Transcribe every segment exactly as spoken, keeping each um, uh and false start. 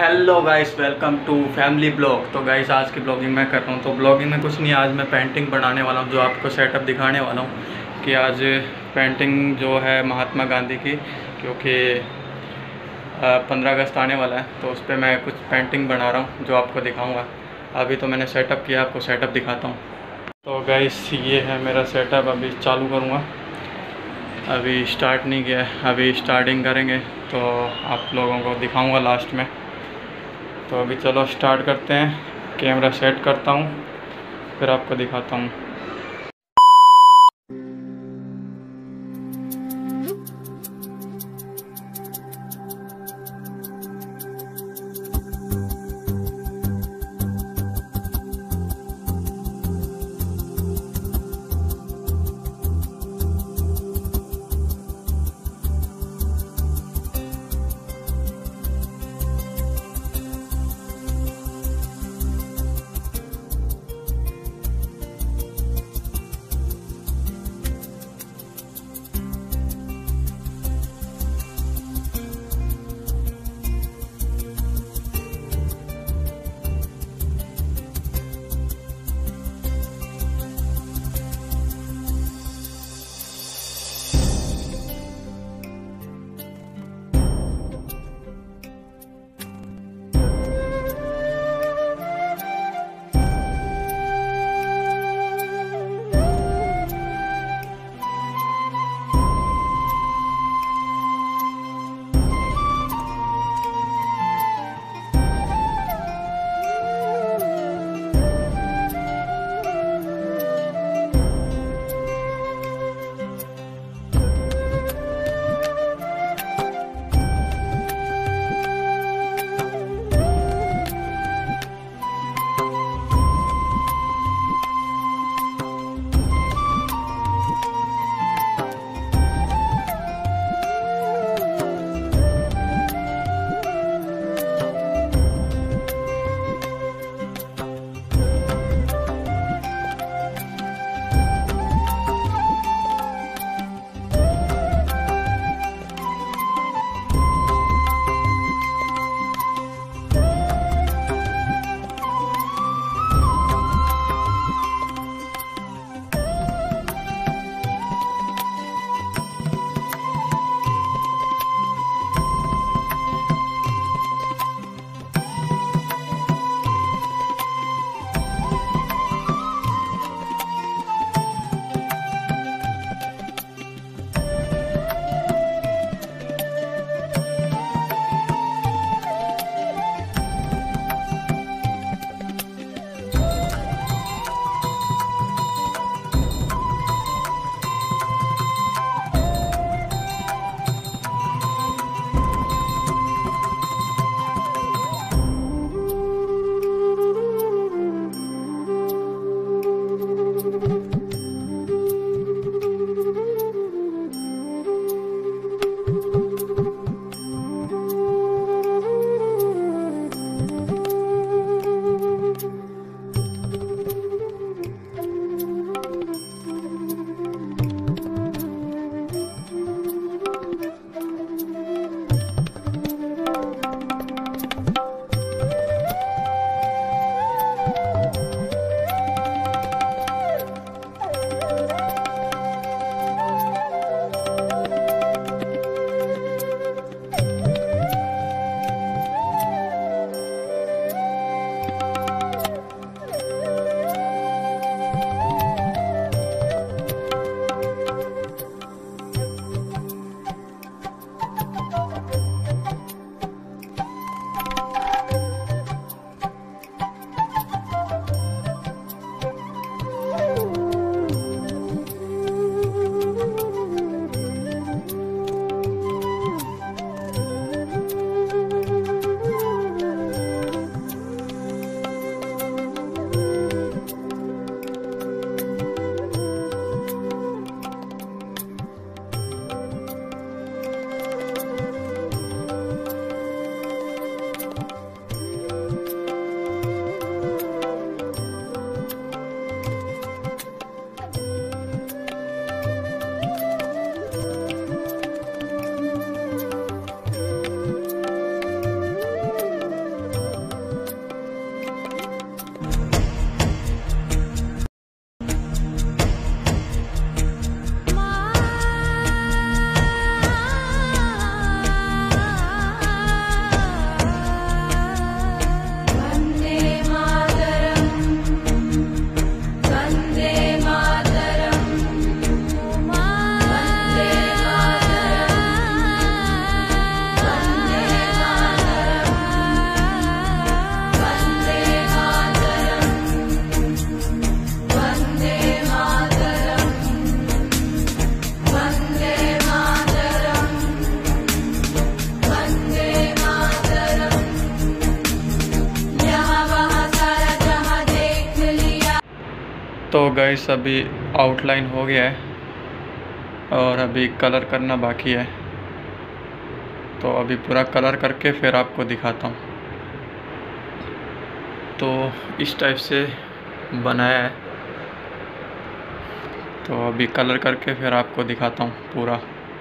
Hello guys, welcome to family vlog. तो guys आज की ब्लॉगिंग मैं कर रहा हूँ। तो ब्लॉगिंग में कुछ नहीं, आज मैं पेंटिंग बनाने वाला हूँ, जो आपको सेटअप दिखाने वाला हूँ कि आज पेंटिंग जो है महात्मा गांधी की, क्योंकि पंद्रह अगस्त आने वाला है, तो उस पर मैं कुछ पेंटिंग बना रहा हूँ जो आपको दिखाऊँगा। अभी तो मैंने सेटअप किया, आपको सेटअप दिखाता हूँ। तो गाइस ये है मेरा सेटअप, अभी चालू करूँगा। अभी स्टार्ट नहीं किया है, अभी स्टार्टिंग करेंगे तो आप लोगों को दिखाऊंगा लास्ट में। तो अभी चलो स्टार्ट करते हैं। कैमरा सेट करता हूँ, फिर आपको दिखाता हूँ। तो गाइस अभी आउटलाइन हो गया है और अभी कलर करना बाकी है, तो अभी पूरा कलर करके फिर आपको दिखाता हूँ। तो इस टाइप से बनाया है, तो अभी कलर करके फिर आपको दिखाता हूँ पूरा।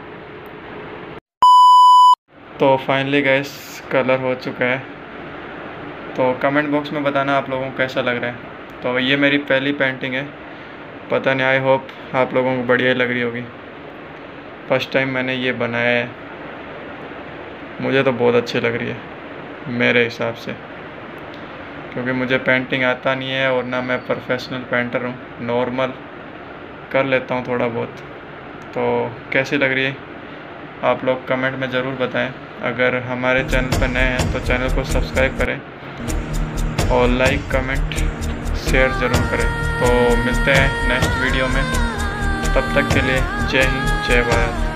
तो फाइनली गाइस कलर हो चुका है, तो कमेंट बॉक्स में बताना आप लोगों को कैसा लग रहा है। तो ये मेरी पहली पेंटिंग है, पता नहीं, आई होप आप लोगों को बढ़िया लग रही होगी। फर्स्ट टाइम मैंने ये बनाया है, मुझे तो बहुत अच्छी लग रही है मेरे हिसाब से, क्योंकि मुझे पेंटिंग आता नहीं है और ना मैं प्रोफेशनल पेंटर हूँ, नॉर्मल कर लेता हूँ थोड़ा बहुत। तो कैसी लग रही है आप लोग कमेंट में ज़रूर बताएं। अगर हमारे चैनल पर नए हैं तो चैनल को सब्सक्राइब करें और लाइक कमेंट शेयर ज़रूर करें। तो मिलते हैं नेक्स्ट वीडियो में, तब तक के लिए जय हिंद जय भारत।